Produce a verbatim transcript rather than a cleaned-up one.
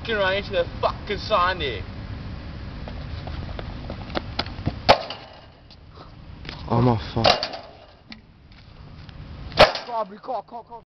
fucking range to the fucking sign there. Oh my fuck. Come on, come on, come on.